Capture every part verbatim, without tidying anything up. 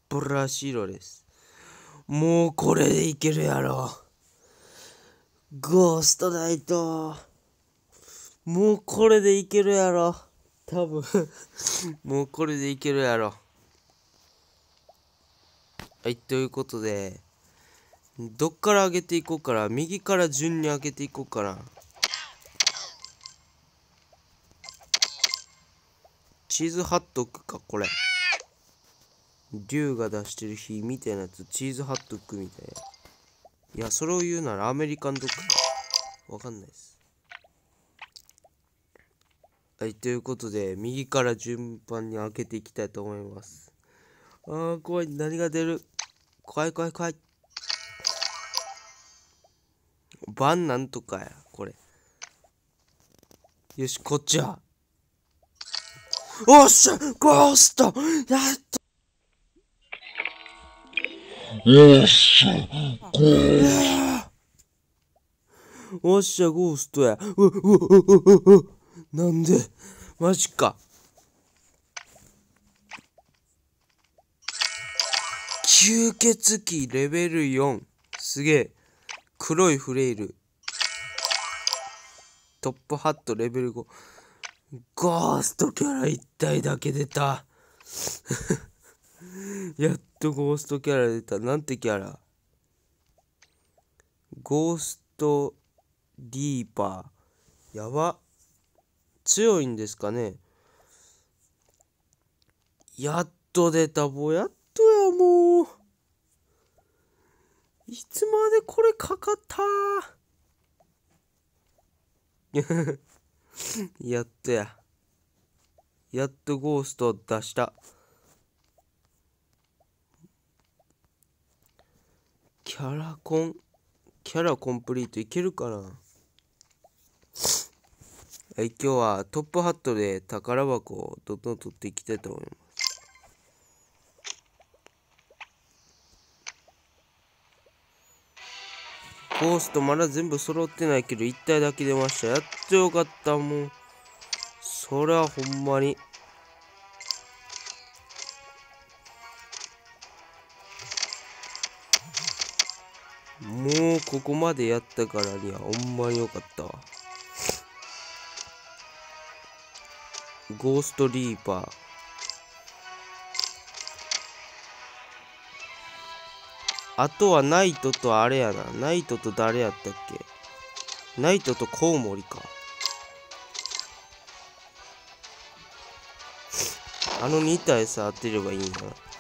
プラ白です。もうこれでいけるやろ。ゴーストナイト。もうこれでいけるやろ。多分もうこれでいけるやろ。はい、ということで、どっから上げていこうかな。右から順に上げていこうかな。チーズハットクか、これ。竜が出してる火みたいなやつ、チーズハットクみたいな。いや、それを言うならアメリカンドッグか。わかんないです。はい、ということで、右から順番に開けていきたいと思います。あー、怖い。何が出る？怖い怖い怖い。バンなんとかや、これ。よし、こっちは。おっしゃゴーストやっとよっしゃ、ゴーおっしゃ、ゴーストや。う、う、う、う、う、う、なんでマジか。吸血鬼レベルよん。すげえ。黒いフレイル。トップハットレベルご。ゴーストキャラいったいだけ出た。やっとゴーストキャラ出た。なんてキャラ？ゴーストリーパー。やば。強いんですかね。やっと出た。もうやっとや、もう。いつまでこれかかったやっとや。やっとゴースト出した。キャラコン、キャラコンプリートいけるかな。はい、今日はトップハットで宝箱をどんどん取っていきたいと思います。ゴーストまだ全部揃ってないけどいち体だけ出ました。やっとよかった。もうそりゃほんまにもうここまでやったからにはほんまによかったわ。ゴーストリーパー、あとはナイトとあれやな。ナイトと誰やったっけ。ナイトとコウモリか。あのに体さ当てればいいんやな。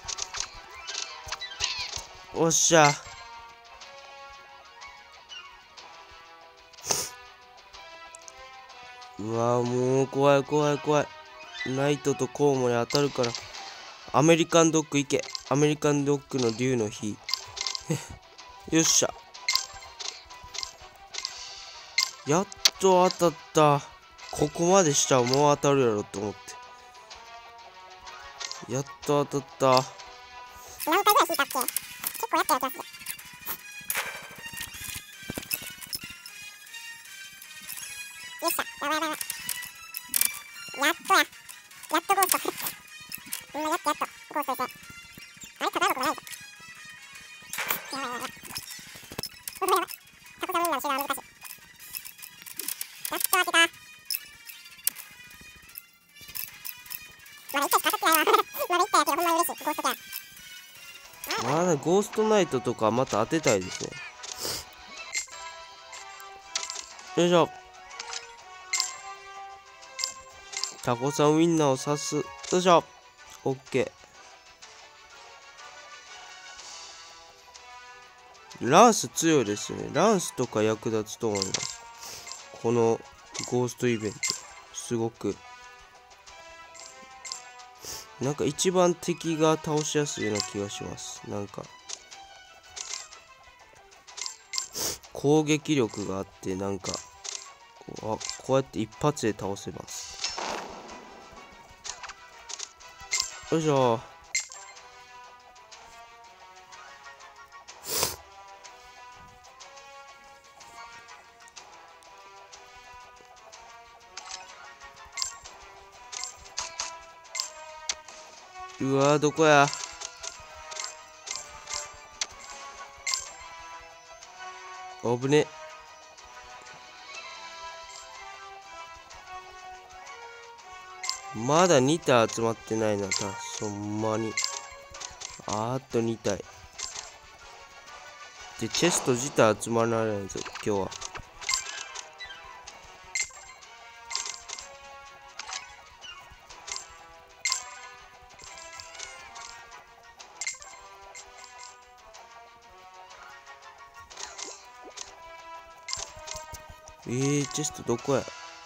おっしゃ。うわもう怖い怖い怖い。ナイトとコウモリ当たるから。アメリカンドッグいけ。アメリカンドッグの竜の日。よっしゃ。やっと当たった。ここまでしたらもう当たるやろと思って。やっと当たった。 何回ぐらい引いたっけ？結構やったやつやつ。よっしゃ、やばいやばいやばい。やっとや。やっとゴースト。ほんまやっとやっと。ゴーストですね。あれ、宝箱がないぞ。やばいやばいやばい。うわやばい。タコさんみんなの修羅は難しい。やっと当てた。まだいっかいしか当たってないわ。まだいっかいやけどほんまに嬉しい。ゴーストキャラ。 まだゴーストナイトとかまた当てたいですね。よいしょ。タコさんウインナーを刺す。よいしょ。オッケー。ランス強いですね。ランスとか役立つと思います。このゴーストイベント。すごく。なんか一番敵が倒しやすいような気がします。なんか。攻撃力があって、なんか。こう、こうやって一発で倒せます。よいしょ。うわー、どこや。 危ね。まだに体集まってないな、たほんまに。あとに体。で、チェスト自体集まらないぞ、今日は。えー、チェストどこや。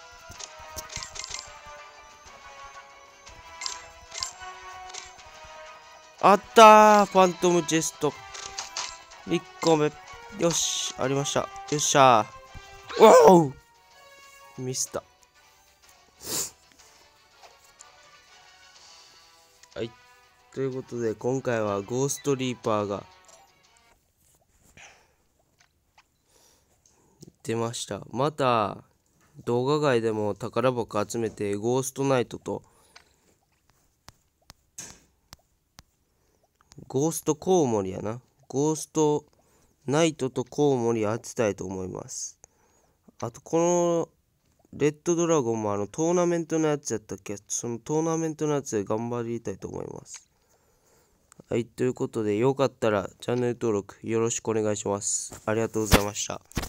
あったー、ファントムチェスト。いっこめ。よし、ありました。よっしゃー。おおミスった。はい。ということで、今回はゴーストリーパーが出ました。また、動画外でも宝箱集めて、ゴーストナイトと、ゴーストコウモリやな。ゴーストナイトとコウモリ当てたいと思います。あと、この、レッドドラゴンもあのトーナメントのやつやったっけ。そのトーナメントのやつで頑張りたいと思います。はい、ということで、よかったらチャンネル登録よろしくお願いします。ありがとうございました。